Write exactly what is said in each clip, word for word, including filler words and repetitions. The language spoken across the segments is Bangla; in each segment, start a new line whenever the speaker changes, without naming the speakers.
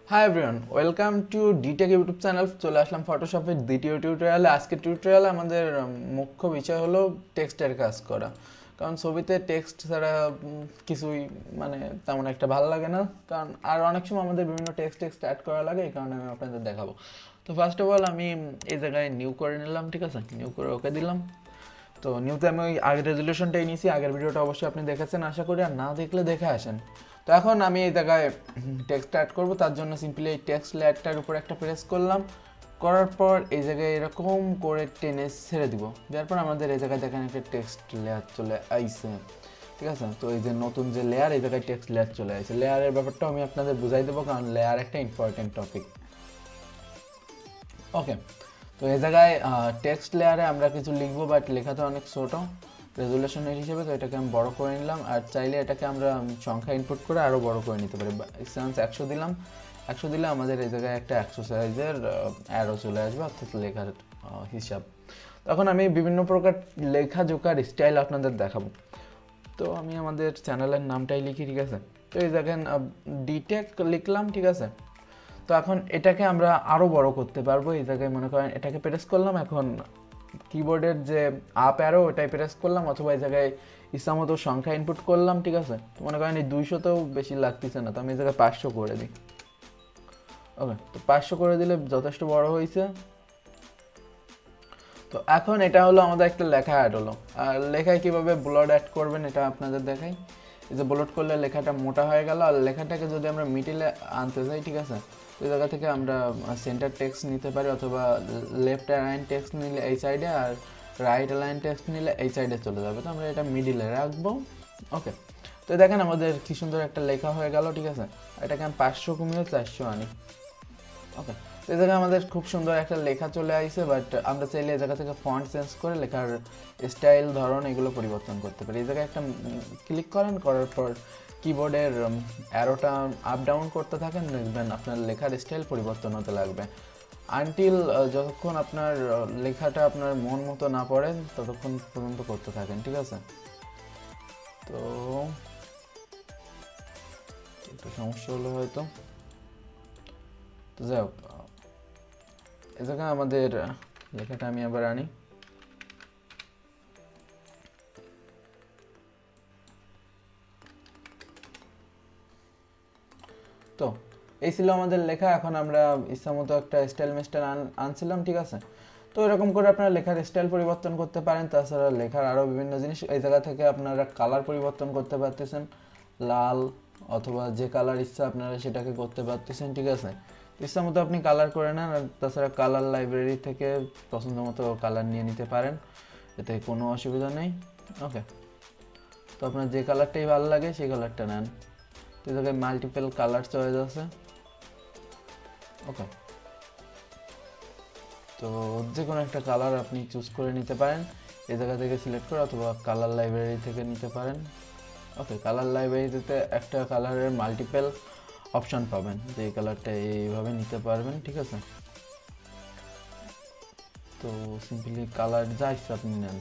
High everyone, welcome to Ditech YouTube channel. চলে আসলাম ফটোশপের দ্বিতীয় টিউটোরিয়ালে। আজকের টিউটোরিয়ালে আমাদের উম, মুখ্য বিষয় হলো টেক্সটের কাজ করা। কারণ ছবিতে টেক্সট ছাড়া উম, কিছুই মানে তেমন একটা ভালো লাগে না। কারণ আর অনেক সময় আমাদের বিভিন্ন টেক্সট টেক্সট অ্যাড করা লাগে, এই কারণে আমি আপনাদের দেখাবো। তো ফার্স্ট অফ অল আমি উম, এই জায়গায় নিউ করে নিলাম, ঠিক আছে? নিউ করে ওকে দিলাম। তো নিউতে আমি ওই আগের রেজলিউশনটাই নিয়েছি। আগের ভিডিওটা অবশ্যই আপনি দেখেছেন আশা করি, আর না দেখলে দেখে আসেন। তো এখন আমি এই জায়গায় টেক্সট অ্যাড করবো, তার জন্য সিম্পলি এই টেক্সট লেয়ারটার উপর একটা প্রেস করলাম। করার পর এই জায়গায় এরকম করে টেনে ছেড়ে দিব। দেওয়ার পর আমাদের এই জায়গায় দেখেন একটা টেক্সট লেয়ার চলে আইছে, ঠিক আছে? তো এই যে নতুন যে লেয়ার, এই জায়গায় টেক্সট লেয়ার চলে আসছে। লেয়ারের ব্যাপারটাও আমি আপনাদের বুঝাই দেবো, কারণ লেয়ার একটা ইম্পর্টেন্ট টপিক। ওকে, তো এই জায়গায় টেক্সট লেয়ারে আমরা কিছু লিখবো, বাট লেখাটা অনেক ছোটো রেজুলেশনের হিসেবে। তো এটাকে আমি বড় করে নিলাম, আর চাইলে এটাকে আমরা সংখ্যা ইনপুট করে আরও বড় করে নিতে পারি। এক্সান্স একশো দিলাম। একশো দিলে আমাদের এই জায়গায় একটা একশো সাইজের অ্যারো চলে আসবে, অর্থাৎ লেখার হিসাব। তখন আমি বিভিন্ন প্রকার লেখা জোকার স্টাইল আপনাদের দেখাবো। তো আমি আমাদের চ্যানেলের নামটাই লিখি, ঠিক আছে? তো এই জায়গায় ডিটেক লিখলাম, ঠিক আছে? তো এখন এটাকে আমরা আরও বড় করতে পারবো। এই জায়গায় মনে করেন এটাকে প্রেস করলাম, এখন কিবোর্ডের যে আপ অ্যারো ওটাই প্রেস করলাম, অথবা এই জায়গায় ইচ্ছামতো সংখ্যা ইনপুট করলাম, ঠিক আছে? তো মনে করেন এই দুইশোতেও বেশি লাগতেছে না, তো আমি এই জায়গায় পাঁচশো করে দিই। ওকে, তো পাঁচশো করে দিলে যথেষ্ট বড় হয়েছে। তো এখন এটা হলো আমাদের একটা লেখা অ্যাড হলো। আর লেখায় কীভাবে ব্লড অ্যাড করবেন এটা আপনাদের দেখাই। এই যে ব্লড করলে লেখাটা মোটা হয়ে গেল। আর লেখাটাকে যদি আমরা মিডিলে আনতে চাই, ঠিক আছে, তো এই জায়গা থেকে আমরা সেন্টার টেক্সট নিতে পারি, অথবা লেফট অ্যালাইন টেক্সট নিলে এই সাইডে, আর রাইট অ্যালাইন টেক্সট নিলে এই সাইডে চলে যাবে। তো আমরা এটা মিডিলে রাখবো। ওকে, তো দেখেন আমাদের কি সুন্দর একটা লেখা হয়ে গেল, ঠিক আছে? এটাকে আমি পাঁচশো কমিয়ে চারশো আনি। ওকে, তো এই জায়গায় আমাদের খুব সুন্দর একটা লেখা চলে আসছে, বাট আমরা চাইলে এই জায়গা থেকে ফন্ট চেঞ্জ করে লেখার স্টাইল, ধরন এগুলো পরিবর্তন করতে পারি। এই জায়গায় একটা ক্লিক করেন, করার পর কিবোর্ডের অ্যারোটা আপ ডাউন করতে থাকেন, দেখবেন আপনার লেখার স্টাইল পরিবর্তন হতে লাগবে। আনটিল যতক্ষণ আপনার লেখাটা আপনার মন মতো না পড়ে ততক্ষণ পর্যন্ত করতে থাকেন, ঠিক আছে? তো একটা সমস্যা হলো হয়তো। তো যাই হোক, এ জায়গায় আমাদের লেখাটা আমি আবার আনি। তো এই ছিল আমাদের লেখা। এখন আমরা ইচ্ছামতো একটা স্টাইল মিস্টাইল আনছিলাম, ঠিক আছে? তো এরকম করে আপনারা লেখার স্টাইল পরিবর্তন করতে পারেন। তাছাড়া লেখার আরও বিভিন্ন জিনিস এই জায়গা থেকে আপনারা কালার পরিবর্তন করতে পারতেছেন, লাল অথবা যে কালার ইচ্ছা আপনারা সেটাকে করতে পারতেছেন, ঠিক আছে? ইচ্ছা মতো আপনি কালার করে নেন। আর তাছাড়া কালার লাইব্রেরি থেকে পছন্দ মতো কালার নিয়ে নিতে পারেন, এতে কোনো অসুবিধা নেই। ওকে, তো আপনার যে কালারটাই ভালো লাগে সেই কালারটা নেন। তো এই জায়গায় মাল্টিপল কালার চয়েস আছে। ওকে, তো যে কোনো একটা কালার আপনি চুজ করে নিতে পারেন এই জায়গা থেকে সিলেক্ট করে, অথবা কালার লাইব্রেরি থেকে নিতে পারেন। ওকে, কালার লাইব্রেরিতে একটা কালারের মাল্টিপল অপশান পাবেন, যে এই কালারটা এইভাবে নিতে পারবেন, ঠিক আছে? তো সিম্পলি কালার যা ইচ্ছা আপনি নেন।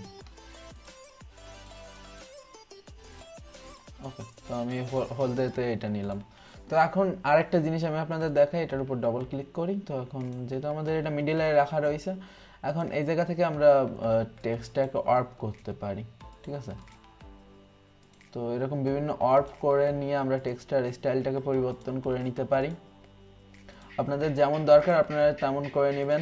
ওকে, তো আমি হলদেতে এটা নিলাম। তো এখন আরেকটা জিনিস আমি আপনাদের দেখাই, এটার উপর ডবল ক্লিক করি। তো এখন যেহেতু আমাদের এটা মিডিলে রাখা রয়েছে, এখন এই জায়গা থেকে আমরা টেক্সটটাকে ওয়ার্প করতে পারি, ঠিক আছে? তো এরকম বিভিন্ন ওয়ার্প করে নিয়ে আমরা টেক্সটার স্টাইলটাকে পরিবর্তন করে নিতে পারি। আপনাদের যেমন দরকার আপনারা তেমন করে নেবেন।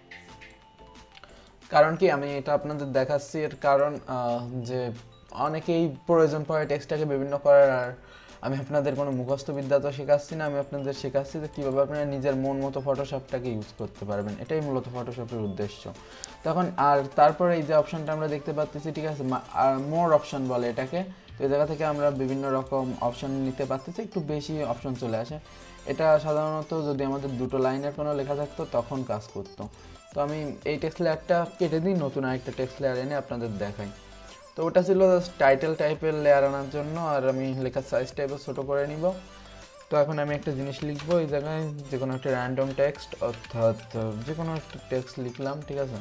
কারণ কি আমি এটা আপনাদের দেখাচ্ছি, এর কারণ যে অনেকেই প্রয়োজন পড়ে টেক্সটটাকে বিভিন্ন করার। আর আমি আপনাদের কোনো মুখস্থ বিদ্যা তো শেখাচ্ছি না, আমি আপনাদের শেখাচ্ছি যে কীভাবে আপনারা নিজের মন মতো ফটোশপটাকে ইউজ করতে পারবেন। এটাই মূলত ফটোশপের উদ্দেশ্য। তখন আর তারপরে এই যে অপশানটা আমরা দেখতে পাচ্ছি, ঠিক আছে, আর মোর অপশান বলে এটাকে। তো এই জায়গা থেকে আমরা বিভিন্ন রকম অপশান নিতে পারতেছি, একটু বেশি অপশান চলে আসে। এটা সাধারণত যদি আমাদের দুটো লাইনের কোনো লেখা থাকতো তখন কাজ করতো। তো আমি এই টেক্সট লেয়ারটা কেটে দিই, নতুন আরেকটা টেক্সট লেয়ার এনে আপনাদের দেখাই। তো ওটা ছিল টাইটেল টাইপের লেয়ার আনার জন্য, আর আমি লেখার সাইজ টাইপের ছোটো করে নিব। তো এখন আমি একটা জিনিস লিখবো এই জায়গায়, যে কোনো একটা র্যান্ডম টেক্সট, অর্থাৎ যে কোনো একটা টেক্সট লিখলাম, ঠিক আছে?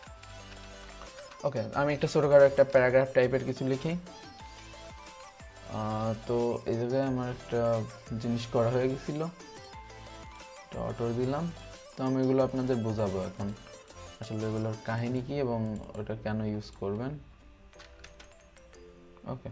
ওকে, আমি একটা ছোটোখাটো একটা প্যারাগ্রাফ টাইপের কিছু লিখি। তো এই জায়গায় আমার একটা জিনিস করা হয়ে গেছিল, এটা অটো দিলাম। তো আমি এগুলো আপনাদের বোঝাবো এখন আসলে এগুলোর কাহিনী কি এবং ওটা কেন ইউজ করবেন। ওকে,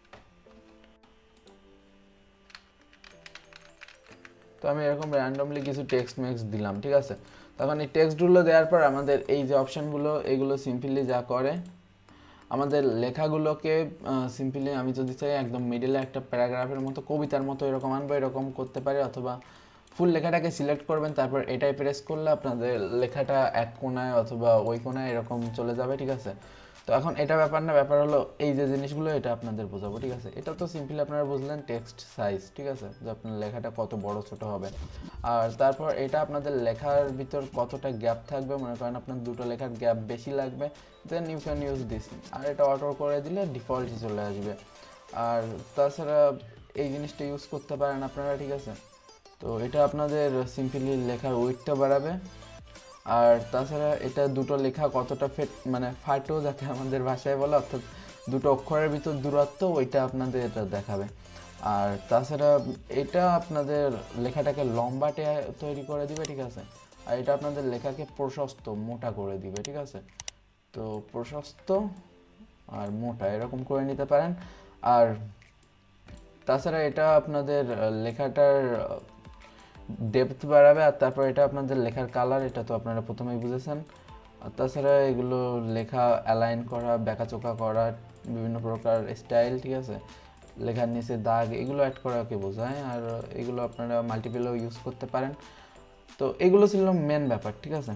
তো আমি এরকম র্যান্ডমলি কিছু টেক্সট মেক্স দিলাম, ঠিক আছে। তখন এই টেক্সটগুলো দেওয়ার পর আমাদের এই যে অপশানগুলো, এইগুলো সিম্পলি যা করে আমাদের লেখাগুলোকে সিম্পলি আমি যদি চাই একদম মিডলে একটা প্যারাগ্রাফের মতো কবিতার মতো এরকম আনবো, এরকম করতে পারি। অথবা ফুল লেখাটাকে সিলেক্ট করবেন, তারপর এটাই প্রেস করলে আপনাদের লেখাটা এক কোণায় অথবা ওই কোণায় এরকম চলে যাবে, ঠিক আছে। তো এখন এটা ব্যাপার না, ব্যাপার হলো এই যে জিনিসগুলো এটা আপনাদের বোঝাবো, ঠিক আছে। এটা তো সিম্পলি আপনারা বুঝলেন টেক্সট সাইজ, ঠিক আছে, যে আপনার লেখাটা কত বড় ছোট হবে। আর তারপর এটা আপনাদের লেখার ভিতর কতটা গ্যাপ থাকবে, মনে করেন আপনার দুটো লেখার গ্যাপ বেশি লাগবে, then you can use this. আর এটা অটো করে দিলে ডিফল্টই চলে আসবে। আর তাছাড়া এই জিনিসটা ইউজ করতে পারেন আপনারা, ঠিক আছে। তো এটা আপনাদের সিম্পলি লেখার উইডথটা বাড়াবে। আর তাছাড়া এটা দুটো লেখা কতটা ফেট মানে ফাটো যাকে আমাদের ভাষায় বলে, অর্থাৎ দুটো অক্ষরের ভিতর দূরত্ব, ওইটা আপনাদের এটা দেখাবে। আর তাছাড়া এটা আপনাদের লেখাটাকে লম্বাটে তৈরি করে দিবে, ঠিক আছে। আর এটা আপনাদের লেখাকে প্রশস্ত মোটা করে দিবে, ঠিক আছে। তো প্রশস্ত আর মোটা এরকম করে নিতে পারেন। আর তাছাড়া এটা আপনাদের লেখাটার ডেপথ বাড়াবে। আর তারপর এটা আপনাদের লেখার কালার, এটা তো আপনারা প্রথমেই বুঝেছেন। আর তাছাড়া এগুলো লেখা অ্যালাইন করা, ব্যাকাচোকা করা, বিভিন্ন প্রকার স্টাইল, ঠিক আছে, লেখার নিচে দাগ, এগুলো অ্যাড করাকে বোঝায়। আর এগুলো আপনারা মাল্টিপেলেও ইউজ করতে পারেন। তো এগুলো ছিল মেন ব্যাপার, ঠিক আছে।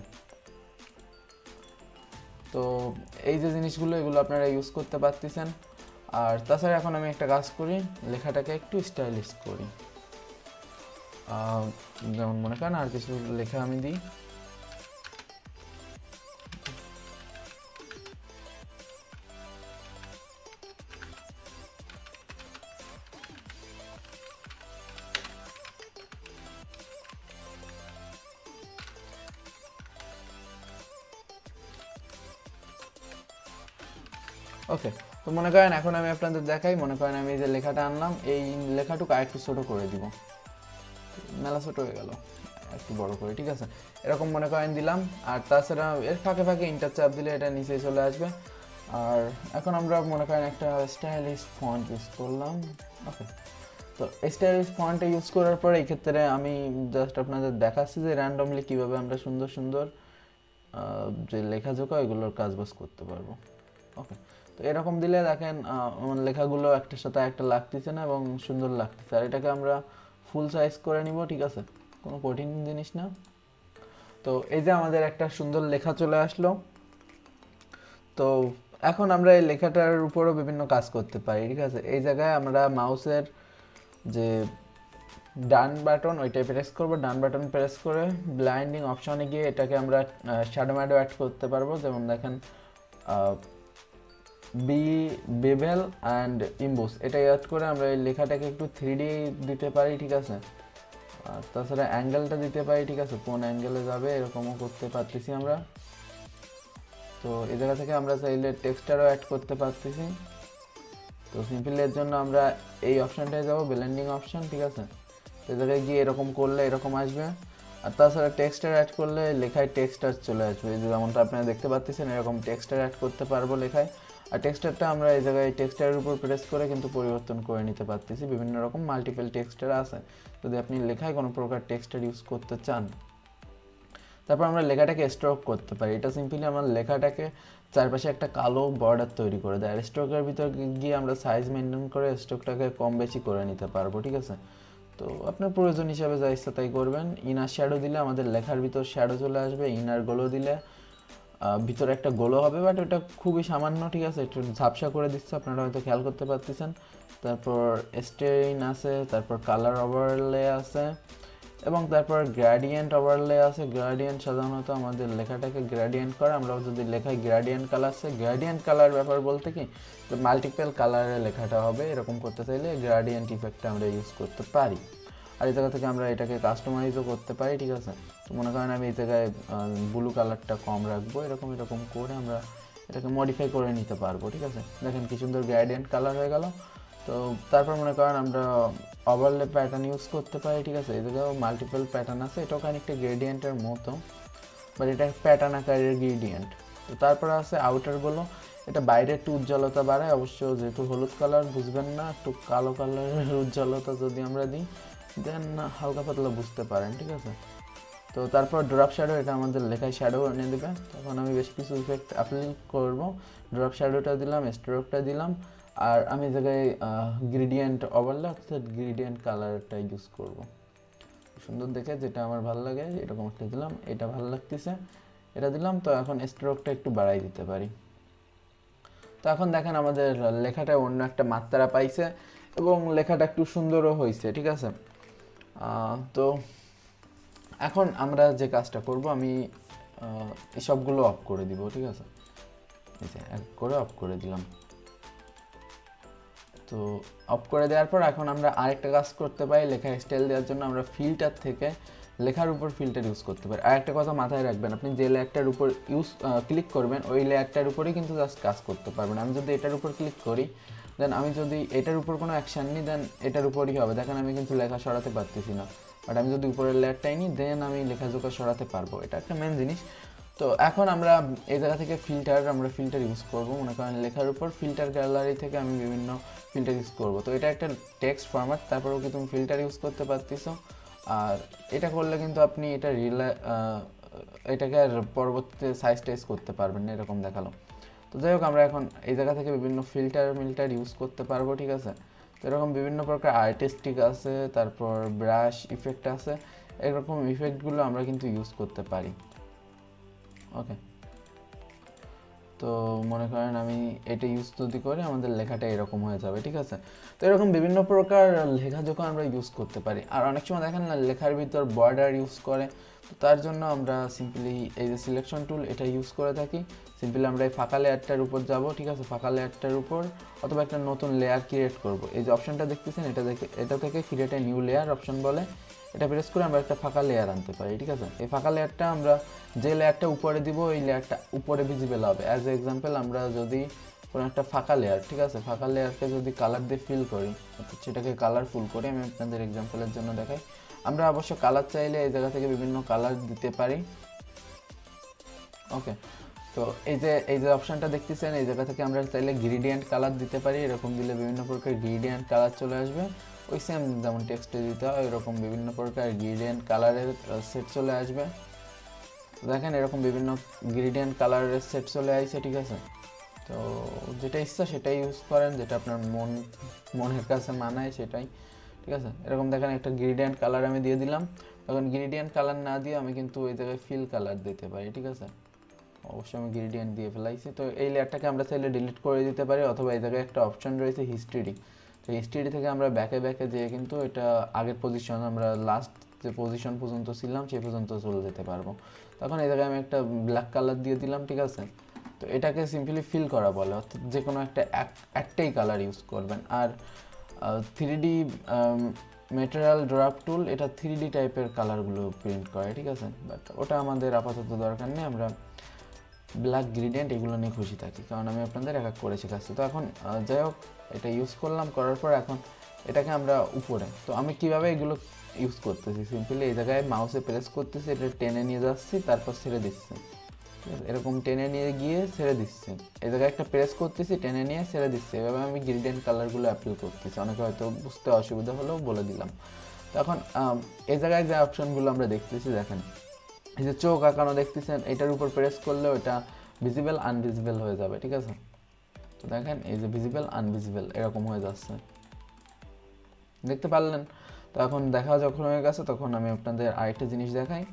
তো এই যে জিনিসগুলো এগুলো আপনারা ইউজ করতে পারতেছেন। আর তাছাড়া এখন আমি একটা কাজ করি, লেখাটাকে একটু স্টাইলিশ করি। যেমন মনে করেন আর কিছু লেখা আমি দিই, ওকে। তো মনে করেন এখন আমি আপনাদের দেখাই, মনে করেন আমি যে লেখাটা আনলাম, এই লেখাটুকু আরেকটু ছোট করে দিব, মেলা ছোট হয়ে গেল, একটু বড় করে, ঠিক আছে, এরকম মনে করেন দিলাম। আর তাছাড়া এর ফাঁকে ফাঁকে ইন্টার চাপ দিলে এটা নিচে চলে আসবে। আর এখন আমরা মনে করেন একটা স্টাইলিশ ফন্ট ইউজ করলাম। ওকে, তো স্টাইলিশ ফন্টটা ইউজ করার পরে এই ক্ষেত্রে আমি জাস্ট আপনাদের দেখাচ্ছি যে র্যান্ডমলি কীভাবে আমরা সুন্দর সুন্দর যে লেখাজোকা এগুলোর কাজবাজ করতে পারবো। ওকে, তো এরকম দিলে দেখেন আমার লেখাগুলো একটার সাথে একটা লাগতেছে না এবং সুন্দর লাগতেছে। আর এটাকে আমরা ফুল সাইজ করে নিব, ঠিক আছে, কোনো কঠিন জিনিস না। তো এই যে আমাদের একটা সুন্দর লেখা চলে আসলো। তো এখন আমরা এই লেখাটার উপরও বিভিন্ন কাজ করতে পারি, ঠিক আছে। এই জায়গায় আমরা মাউসের যে ডান বাটন ওইটাই প্রেস করব, ডান বাটন প্রেস করে ব্লাইন্ডিং অপশনে গিয়ে এটাকে আমরা শ্যাডো ম্যাডো অ্যাড করতে পারবো। যেমন দেখেন বি বেভেল অ্যান্ড ইম্বোস এটা অ্যাড করে আমরা এই লেখাটাকে একটু থ্রি ডি দিতে পারি, ঠিক আছে। আর তাছাড়া অ্যাঙ্গেলটা দিতে পারি, ঠিক আছে, কোন অ্যাঙ্গেলে যাবে এরকমও করতে পারতেছি আমরা। তো এই জায়গা থেকে আমরা চাইলে টেক্সচারও অ্যাড করতে পারতেছি। তো সিম্পলি এর জন্য আমরা এই অপশানটায় যাবো, ব্লেন্ডিং অপশান, ঠিক আছে। তো এই জায়গায় গিয়ে এরকম করলে এরকম আসবে। আর তাছাড়া টেক্সচার অ্যাড করলে লেখায় টেক্সচার চলে আসবে, যেমনটা আপনারা দেখতে পাচ্ছেন এরকম টেক্সচার অ্যাড করতে পারবো লেখায়। আর টেক্সচারটা আমরা এই জায়গায় টেক্সচারের উপর প্রেস করে কিন্তু পরিবর্তন করে নিতে পারতেছি, বিভিন্ন রকম মাল্টিপল টেক্সচার আছে যদি আপনি লেখায় কোনো প্রকার টেক্সচার ইউজ করতে চান। তারপর আমরা লেখাটাকে স্ট্রোক করতে পারি। এটা সিম্পলি আমার লেখাটাকে চারপাশে একটা কালো বর্ডার তৈরি করে দেয়। আর স্ট্রোকের ভিতর গিয়ে আমরা সাইজ মেনটেন করে স্ট্রোকটাকে কম বেশি করে নিতে পারবো, ঠিক আছে। তো আপনার প্রয়োজন হিসাবে যা ইচ্ছা তাই করবেন। ইনার শ্যাডো দিলে আমাদের লেখার ভিতর শ্যাডো চলে আসবে, ইনার গোলো দিলে ভিতরে একটা গোলো হবে, বাট ওটা খুবই সামান্য, ঠিক আছে, একটু ঝাপসা করে দিচ্ছে, আপনারা হয়তো খেয়াল করতে পারতেছেন। তারপর স্টেইন আছে, তারপর কালার ওভারলে আছে এবং তারপর গ্রেডিয়েন্ট ওভারলে আছে। গ্রেডিয়েন্ট সাধারণত আমাদের লেখাটাকে গ্রেডিয়েন্ট করে, আমরা যদি লেখায় গ্রেডিয়েন্ট কালার আছে, গ্রেডিয়েন্ট কালার ব্যাপার বলতে কি মাল্টিপল কালারে লেখাটা হবে, এরকম করতে চাইলে গ্রেডিয়েন্ট ইফেক্টটা আমরা ইউজ করতে পারি। আর এই জায়গা থেকে আমরা এটাকে কাস্টমাইজও করতে পারি, ঠিক আছে। তো মনে করেন আমি এই জায়গায় ব্লু কালারটা কম রাখবো, এরকম এরকম করে আমরা এটাকে মডিফাই করে নিতে পারবো, ঠিক আছে। দেখেন কি সুন্দর গ্রেডিয়েন্ট কালার হয়ে গেল। তো তারপর মনে করেন আমরা ওভারলে প্যাটার্ন ইউজ করতে পারি, ঠিক আছে। এই জায়গায় মাল্টিপল প্যাটার্ন আছে, এটাও খানিকটা গ্রেডিয়েন্টের মতো, বাট এটা প্যাটার্ন আকারের গ্রেডিয়েন্ট। তো তারপর আছে আউটারগুলো, এটা বাইরে একটু উজ্জ্বলতা বাড়ায়, অবশ্য যেহেতু হলুদ কালার বুঝবেন না, একটু কালো কালারের উজ্জ্বলতা যদি আমরা দিই দেন হালকা পাতলা বুঝতে পারেন, ঠিক আছে। তো তারপর ড্রপ শ্যাডো, এটা আমাদের লেখায় শ্যাডো এনে দেবে। তখন আমি বেশ কিছু ইফেক্ট অ্যাপ্লাই করব, ড্রপ শ্যাডোটা দিলাম, স্ট্রোকটা দিলাম, আর আমি জায়গায় গ্রেডিয়েন্ট ওভারলে অর্থাৎ গ্রেডিয়েন্ট কালারটা ইউজ করব সুন্দর দেখে, যেটা আমার ভালো লাগে এরকম একটা দিলাম, এটা ভালো লাগতেছে এটা দিলাম। তো এখন স্ট্রোকটা একটু বাড়াই দিতে পারি। তো এখন দেখেন আমাদের লেখাটা অন্য একটা মাত্রা পাইছে এবং লেখাটা একটু সুন্দরও হয়েছে, ঠিক আছে। তো এখন আমরা যে কাজটা করব, আমি এই সবগুলো অফ করে দিব, ঠিক আছে। এই যে এক করে অফ করে দিলাম। তো অফ করে দেওয়ার পর এখন আমরা আরেকটা কাজ করতে পারি, লেখার স্টাইল দেওয়ার জন্য আমরা ফিল্টার থেকে লেখার উপর ফিল্টার ইউজ করতে পারি। আর একটা কথা মাথায় রাখবেন, আপনি যে লেয়ারটার উপর ইউজ ক্লিক করবেন ওই লেয়ারটার উপরেই কিন্তু জাস্ট কাজ করতে পারবেন। আমি যদি এটার উপর ক্লিক করি দেন আমি যদি এটার উপর কোনো অ্যাকশান নিই দেন এটার উপরই হবে। দেখেন আমি কিন্তু লেখা সরাতে পারতেছি না, বাট আমি যদি উপরের লেয়ারটাই নিই দেন আমি লেখাজোখা সরাতে পারবো, এটা একটা মেন জিনিস। তো এখন আমরা এই জায়গা থেকে ফিল্টার আমরা ফিল্টার ইউজ করবো, মনে করেন লেখার উপর ফিল্টার গ্যালারি থেকে আমি বিভিন্ন ফিল্টার ইউজ করবো। তো এটা একটা টেক্সট ফরম্যাট, তারপরেও কি তুমি ফিল্টার ইউজ করতে পারতেছো। আর এটা করলে কিন্তু আপনি এটা রিলা এটাকে আর পরবর্তীতে সাইজ টাইজ করতে পারবেন না, এরকম দেখালো। তো যাই হোক, আমরা এখন এই জায়গা থেকে বিভিন্ন ফিল্টার মিল্টার ইউজ করতে পারবো, ঠিক আছে। তো এরকম বিভিন্ন প্রকার আর্টিস্টিক আছে, তারপর ব্রাশ ইফেক্ট আছে, এরকম ইফেক্টগুলো আমরা কিন্তু ইউজ করতে পারি। ওকে, তো মনে করেন আমি এটা ইউজ যদি করি আমাদের লেখাটা এরকম হয়ে যাবে, ঠিক আছে। তো এরকম বিভিন্ন প্রকার লেখা যখন আমরা ইউজ করতে পারি। আর অনেক সময় দেখেন না লেখার ভিতর বর্ডার ইউজ করে, তো তার জন্য আমরা সিম্পলি এই যে সিলেকশন টুল এটা ইউজ করে থাকি। সিম্পলি আমরা এই ফাঁকা লেয়ারটার উপর যাব, ঠিক আছে, ফাঁকা লেয়ারটার উপর অথবা একটা নতুন লেয়ার ক্রিয়েট করব। এই যে অপশনটা দেখতেছেন এটা দেখে এটা থেকে create a new layer option বলে, এটা প্রেস করে আমরা একটা ফাঁকা লেয়ার আনতে পারি, ঠিক আছে। এই ফাঁকা লেয়ারটা আমরা যে লেয়ারটা উপরে দিব ওই লেয়ারটা উপরে ভিজিবল হবে। অ্যাজ এক্সাম্পল আমরা যদি কোনো একটা ফাঁকা লেয়ার, ঠিক আছে, ফাঁকা লেয়ারকে যদি কালার দিয়ে ফিল করি অর্থাৎ সেটাকে কালারফুল করি, আমি আপনাদের এক্সাম্পলের জন্য দেখাই। আমরা অবশ্য কালার চাইলে এই জায়গা থেকে বিভিন্ন কালার দিতে পারি। ওকে, তো এই যে এই যে অপশনটা দেখতেছেন এই জায়গা থেকে আমরা চাইলে গ্রেডিয়েন্ট কালার দিতে পারি। এরকম দিলে বিভিন্ন প্রকার গ্রেডিয়েন্ট কালার চলে আসবে, ওই সেম যেমন টেক্সটে দিতে হয় এরকম বিভিন্ন প্রকার গ্রেডিয়েন্ট কালারের সেট চলে আসবে। দেখেন এরকম বিভিন্ন গ্রেডিয়েন্ট কালারের সেট চলে আসছে, ঠিক আছে। তো যেটা ইচ্ছা সেটাই ইউজ করেন, যেটা আপনার মন মনের কাছে মানায় সেটাই, ঠিক আছে। এরকম দেখেন একটা গ্রেডিয়েন্ট কালার আমি দিয়ে দিলাম। এখন গ্রেডিয়েন্ট কালার না দিয়ে আমি কিন্তু এই জায়গায় ফিল কালার দিতে পারি, ঠিক আছে। অবশ্যই আমি গ্রেডিয়েন্ট দিয়ে ফেলাইছি। তো এই লেয়ারটাকে আমরা চাইলে ডিলিট করে দিতে পারি, অথবা এই জায়গায় একটা অপশন রয়েছে হিস্ট্রি। তো হিস্ট্রি থেকে আমরা ব্যাকে ব্যাকে যেয়ে কিন্তু এটা আগের পজিশন আমরা লাস্ট যে পজিশন পর্যন্ত ছিলাম সেই পর্যন্ত চলে যেতে পারবো। তখন এই জায়গায় আমি একটা ব্ল্যাক কালার দিয়ে দিলাম, ঠিক আছে। তো এটাকে সিম্পলি ফিল করা বলে, অর্থাৎ যে কোনো একটা একটাই কালার ইউজ করবেন। আর three D material drop tool এটা থ্রি ডি টাইপের কালারগুলো প্রিন্ট করে, ঠিক আছে। বাট ওটা আমাদের আপাতত দরকার নেই, আমরা ব্ল্যাক গ্রেডিয়েন্ট এগুলো নিয়ে খুশি থাকি, কারণ আমি আপনাদের এক এক করে শেখাচ্ছি। তো এখন যাই হোক এটা ইউজ করলাম, করার পর এখন এটাকে আমরা উপরে, তো আমি কিভাবে এগুলো ইউজ করতেছি, সিম্পলি এই জায়গায় মাউসে প্রেস করতেছি, এটা টেনে নিয়ে যাচ্ছি, তারপর ছেড়ে দিচ্ছি, এরকম টেনে নিয়ে গিয়ে ছেড়ে দিচ্ছি। এই জায়গায় একটা প্রেস করতেছি, টেনে নিয়ে ছেড়ে দিচ্ছি, এভাবে আমি গ্রেডিয়েন্ট কালারগুলো অ্যাপ্লাই করতেছি। অনেকে হয়তো বুঝতে অসুবিধা হলেও বলে দিলাম। তো এখন এই জায়গায় যে অপশনগুলো আমরা দেখতেছি, দেখেন এই যে চোখ আঁকানো দেখতেছেন, এটার উপর প্রেস করলে ওটা ভিজিবল আনভিজিবল হয়ে যাবে, ঠিক আছে। তো দেখেন এই যে ভিজিবল আনভিজিবল এরকম হয়ে যাচ্ছে, দেখতে পারলেন। তো এখন দেখা যখন হয়ে গেছে তখন আমি আপনাদের আরেকটা জিনিস দেখাই।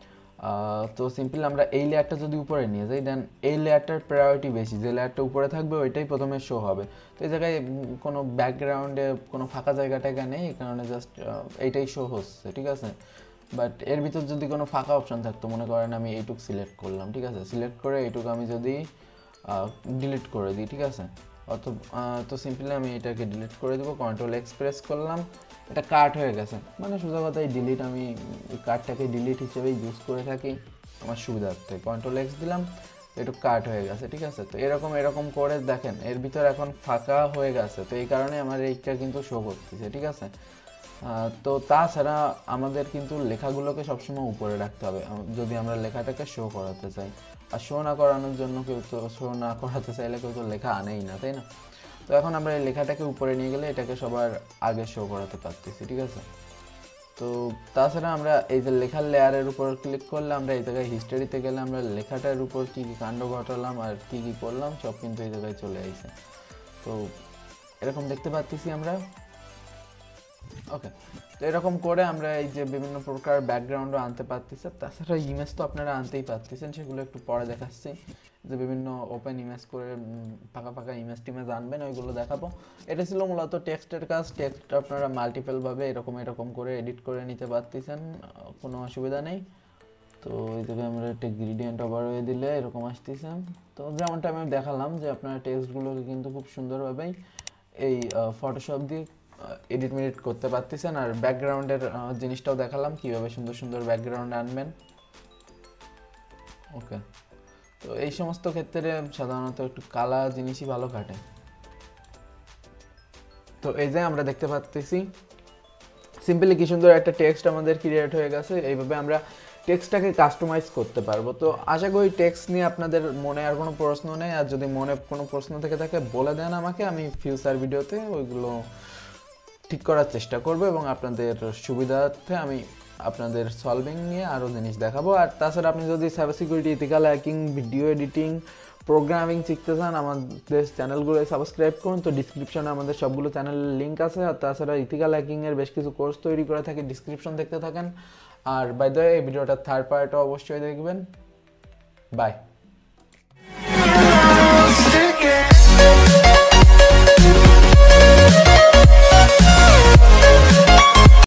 তো সিম্পলি আমরা এই লেয়ারটা যদি উপরে নিয়ে যাই দেন এই লেয়ারটার প্রায়োরিটি বেশি, যে লেয়ারটা উপরে থাকবে ওইটাই প্রথমে শো হবে। তো এই জায়গায় কোনো ব্যাকগ্রাউন্ডে কোনো ফাঁকা জায়গা টায়গা নেই, এই কারণে জাস্ট এইটাই শো হচ্ছে, ঠিক আছে। বাট এর ভিতর যদি কোনো ফাঁকা অপশন থাকতো, মনে করেন আমি এইটুক সিলেক্ট করলাম, ঠিক আছে, সিলেক্ট করে এইটুকু আমি যদি ডিলিট করে দিই, ঠিক আছে, অত তো সিম্পলি আমি এটাকে ডিলিট করে দেবো, কন্ট্রোল এক্স প্রেস করলাম, এটা কাট হয়ে গেছে। মানে সোজা কথাই ডিলিট, আমি কার্ডটাকে ডিলিট হিসেবেই ইউজ করে থাকি আমার সুবিধার্থে। কন্ট্রোল এক্স দিলাম, একটু কাট হয়ে গেছে, ঠিক আছে। তো এরকম এরকম করে দেখেন এর ভিতর এখন ফাঁকা হয়ে গেছে, তো এই কারণে আমার এইটা কিন্তু শো করতেছে, ঠিক আছে। তো তাছাড়া আমাদের কিন্তু লেখাগুলোকে সবসময় উপরে রাখতে হবে যদি আমরা লেখাটাকে শো করাতে চাই। আর শো না করানোর জন্য কেউ তো শো না করাতে চাইলে কেউ তো লেখা আনেই না, তাই না। তো এখন আমরা এই লেখাটাকে উপরে নিয়ে গেলে এটাকে সবার আগে শো করাতে পারতেছি, ঠিক আছে। তো তাছাড়া আমরা এই যে লেখার লেয়ারের উপর ক্লিক করলে আমরা এই জায়গায় হিস্টোরিতে গেলে আমরা লেখাটার উপর কী কী কাণ্ড ঘটালাম আর কী কী করলাম সব কিন্তু এই জায়গায় চলে আসছে। তো এরকম দেখতে পাচ্ছি আমরা। ওকে, তো এরকম করে আমরা এই যে বিভিন্ন প্রকার ব্যাকগ্রাউন্ডও আনতে পারতেছি। তাছাড়া ইমেজ তো আপনারা আনতেই পারতেছেন, সেগুলো একটু পরে দেখাচ্ছি। যে বিভিন্ন ওপেন ইমেজ করে ফাঁকা ফাঁকা ইমেজ টিমেজ আনবেন, ওইগুলো দেখাবো। এটা ছিল মূলত টেক্সটের কাজ। টেক্সট আপনারা মাল্টিপলভাবে এরকম এরকম করে এডিট করে নিতে পারতেছেন, কোনো অসুবিধা নেই। তো এই জায়গায় আমরা একটা গ্রেডিয়েন্ট ওভার হয়ে দিলে এরকম আসতেছে। তো যেমনটা আমি দেখালাম যে আপনারা টেক্সটগুলোকে কিন্তু খুব সুন্দরভাবেই এই ফটোশপ দিয়ে এডিট মেডিট করতে পারতেছেন। আর ব্যাকগ্রাউন্ডের জিনিসটাও দেখালাম কীভাবে সুন্দর সুন্দর ব্যাকগ্রাউন্ড আনবেন। ওকে, তো এই সমস্ত ক্ষেত্রে সাধারণত একটু কালা জিনিসই ভালো কাটে। তো এই যে আমরা দেখতে পাচ্ছি সিম্পলি কি সুন্দর একটা টেক্সট আমাদের ক্রিয়েট হয়ে গেছে। এইভাবে আমরা টেক্সটটাকে কাস্টমাইজ করতে পারবো। তো আশা করি টেক্সট নিয়ে আপনাদের মনে আর কোনো প্রশ্ন নেই। আর যদি মনে কোনো প্রশ্ন থেকে থাকে বলে দেন আমাকে, আমি ফিউচার ভিডিওতে ওইগুলো ঠিক করার চেষ্টা করবো এবং আপনাদের সুবিধার্থে আমি আপনাদের সলভিং নিয়ে আরও জিনিস দেখাবো। আর তাছাড়া আপনি যদি cyber security, ethical hacking, video editing, programming শিখতে চান আমাদের চ্যানেলগুলো সাবস্ক্রাইব করুন। তো ডিসক্রিপশনে আমাদের সবগুলো চ্যানেলের লিঙ্ক আছে। আর তাছাড়া ইথিক্যাল হ্যাকিংয়ের বেশ কিছু কোর্স তৈরি করে থাকি, ডিসক্রিপশন দেখতে থাকেন। আর বাই দ্য ওয়ে এই ভিডিওটার থার্ড পার্টও অবশ্যই দেখবেন। বাই।